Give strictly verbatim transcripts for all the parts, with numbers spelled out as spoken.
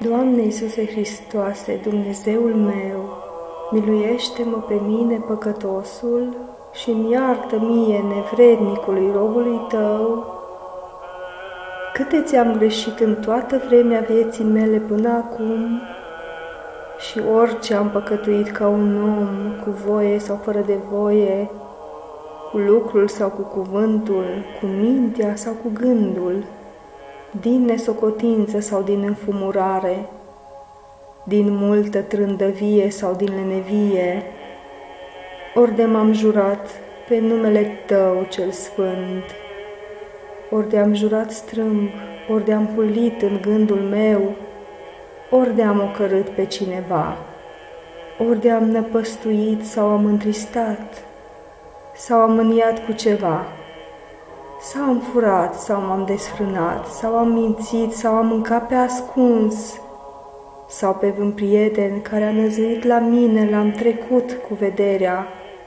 Doamne Iisuse Hristoase, Dumnezeul meu, miluiește-mă pe mine, păcătosul, și-mi iartă mie, nevrednicului robului Tău, câte ți-am greșit în toată vremea vieții mele până acum și orice am păcătuit ca un om, cu voie sau fără de voie, cu lucrul sau cu cuvântul, cu mintea sau cu gândul, din nesocotință sau din înfumurare, din multă trândăvie sau din lenevie, ori de m-am jurat pe numele Tău cel sfânt, ori de am jurat strâmb, ori de am hulit în gândul meu, ori de am ocărât pe cineva, ori de am năpăstuit sau am întristat, sau am mâniat cu ceva, sau am furat, sau m-am desfrânat, sau am mințit, sau am mâncat pe ascuns, sau pe un prieten care a năzuit la mine, l-am trecut cu vederea,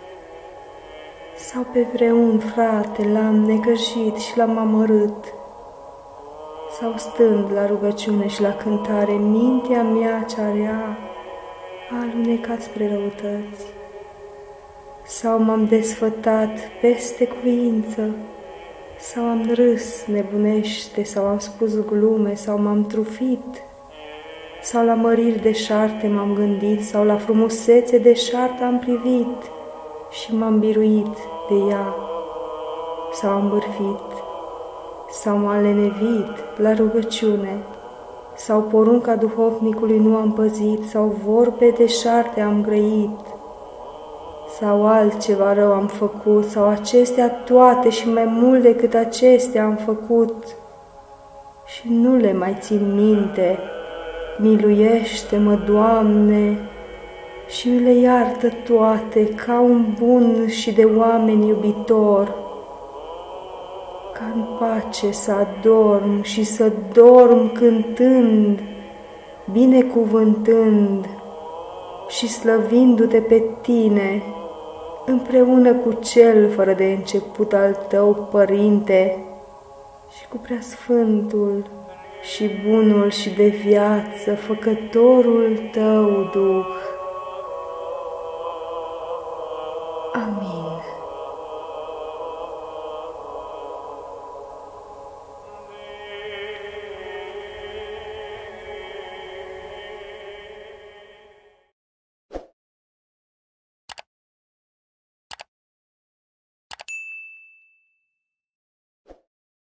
sau pe vreun frate l-am necăjit și l-am amărât, sau stând la rugăciune și la cântare, mintea mea cea rea a alunecat spre răutăți, sau m-am desfătat peste cuvință, sau am râs nebunește, sau am spus glume, sau m-am trufit, sau la măriri deșarte m-am gândit, sau la frumusețe deșartă am privit și m-am biruit de ea, sau am bârfit, sau m-am lenevit la rugăciune, sau porunca duhovnicului nu am păzit, sau vorbe deșarte am grăit, sau altceva rău am făcut, sau acestea toate și mai mult decât acestea am făcut și nu le mai țin minte. Miluiește-mă, Doamne, și mi le iartă toate ca un bun și de oameni iubitor, ca în pace să adorm și să dorm cântând, binecuvântând și slăvindu-te pe Tine, împreună cu Cel fără de început al Tău, Părinte, și cu Preasfântul și Bunul și de viață, Făcătorul Tău Duh. Amin.